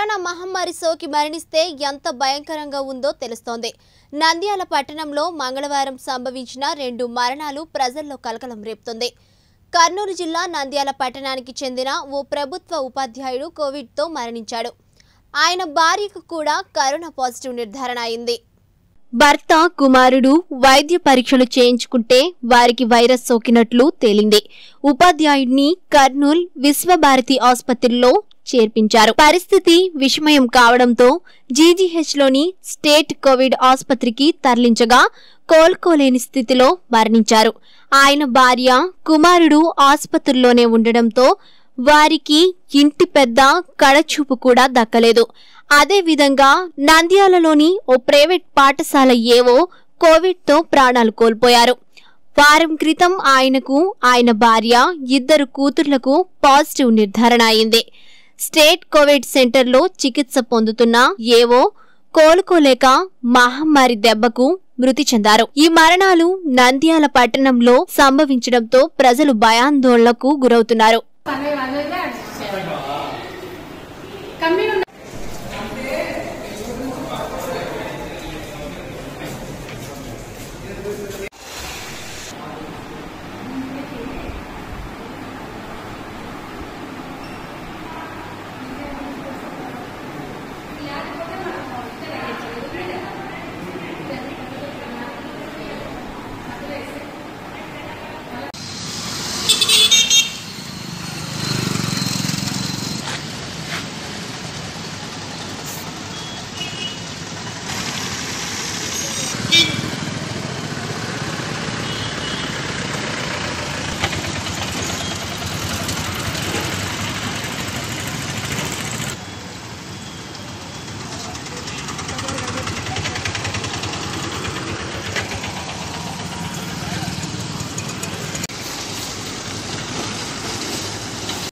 Corona మహమ్మారి సోకి మరణిస్తే ఎంత భయంకరంగా ఉందో తెలుస్తోంది. నంద్యాల పట్టణంలో మంగళవారం సంభవించిన 2 మరణాలు ప్రజల్లో కలకలం రేపుతుంది. కర్నూలు జిల్లా నంద్యాల పట్టణానికి చెందిన ఓ ప్రభుత్వ ఉపాధ్యాయుడు కోవిడ్తో మరణించాడు. ఆయన భార్యకు కూడా కరోనా పాజిటివ్ నిర్ధారణ అయింది. భర్త, కుమారుడు వైద్య పరీక్షలు చేయించుకుంటే వారికి వైరస్ సోకినట్లు తేలింది. ఉపాధ్యాయుడిని కర్నూలు విశ్వభారతి ఆసుపత్రిలో చేర్పించారు. పరిస్థితి విషమయం కావడంతో జీజీహెచ్లోని స్టేట్ కోవిడ్ ఆసుపత్రికి తరలించగా కోలుకోలేని స్థితిలో మరణించారు. ఆయన భార్య, కుమారుడు ఆసుపత్రిలోనే ఉండడంతో వారికి ఇంటి పెద్ద కడచూపు కూడా దక్కలేదు. అదేవిధంగా నంద్యాలలోని ఓ ప్రైవేట్ పాఠశాల ఏవో కోవిడ్తో ప్రాణాలు కోల్పోయారు. వారం క్రితం ఆయనకు, ఆయన భార్య, 2 కూతుర్లకు పాజిటివ్ నిర్ధారణ అయింది. స్టేట్ కోవిడ్ సెంటర్లో చికిత్స పొందుతున్న ఏవో కోలుకోలేక మహమ్మారి దెబ్బకు మృతి చెందారు. ఈ మరణాలు నంద్యాల పట్టణంలో సంభవించడంతో ప్రజలు భయాందోళనకు గురవుతున్నారు.